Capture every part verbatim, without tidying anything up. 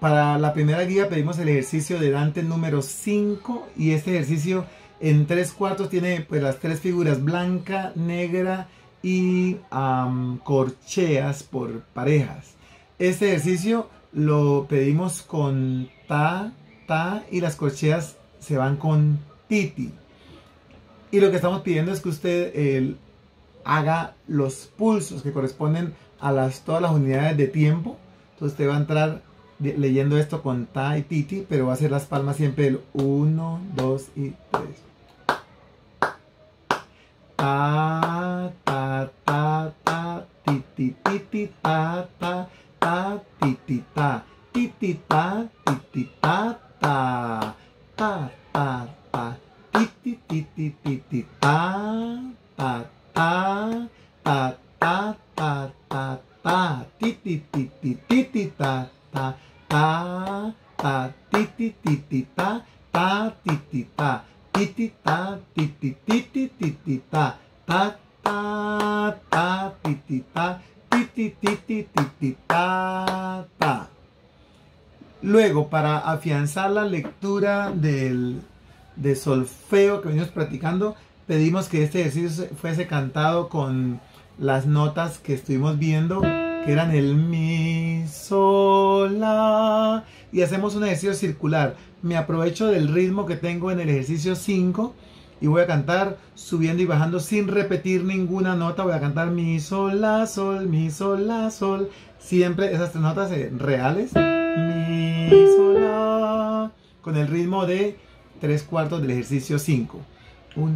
Para la primera guía pedimos el ejercicio de Dante número cinco, y este ejercicio en tres cuartos tiene pues las tres figuras: blanca, negra y um, corcheas por parejas. Este ejercicio lo pedimos con ta, ta, y las corcheas se van con titi. Y lo que estamos pidiendo es que usted eh, haga los pulsos que corresponden a las, todas las unidades de tiempo. Entonces usted va a entrar de, leyendo esto con ta y titi, pero va a hacer las palmas siempre del uno, dos y tres. Ta, ta, ta, ta, titi, titi, ta, ta, ta, titi, ta, titi, ta, titi, ta, ta, ta, ta, ta, titi, titi, titi, ta, ta, ta, ta, ta, ta, ta, ta, titi, titi, titi, ta, ta, ta, ta, titi, titi, ta, ta, titi, ta, titi, ta, titi, titi, titi, ta, ta, ta, ta, titi, ta, titi, titi, titi, ta, ta. Luego, para afianzar la lectura del, de solfeo que venimos practicando, pedimos que este ejercicio fuese cantado con las notas que estuvimos viendo, que eran el mi, sol, la, y hacemos un ejercicio circular. Me aprovecho del ritmo que tengo en el ejercicio cinco y voy a cantar subiendo y bajando sin repetir ninguna nota. Voy a cantar mi, sol, la, sol, mi, sol, la, sol, siempre esas tres notas reales, mi, sol, la, con el ritmo de tres cuartos del ejercicio cinco. Un,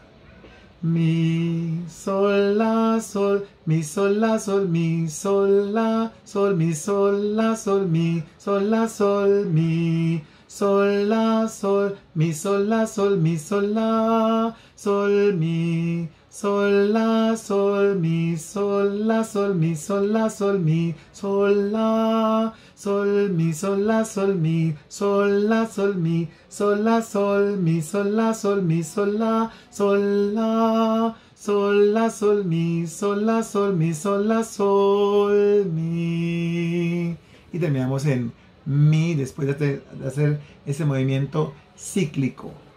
mi, sol, la, sol, mi, sol, la, sol, mi, sol, la, sol, mi, sol, la, sol, mi, sol, la, sol, mi, sol, la, sol, mi, sol, la, sol, mi, sol, la, sol, mi, sol, la, sol, mi, sol, la, sol, mi, sol, la, sol, mi, sol, la, sol, mi, sol, la, sol, mi, sol, la, sol, mi, sol, la, sol, mi, sol, la, sol, mi, sol, la, sol, la, sol, la, sol, mi, sol, la, sol, mi, sol, la, sol, mi. Y terminamos en mi después de hacer ese movimiento cíclico.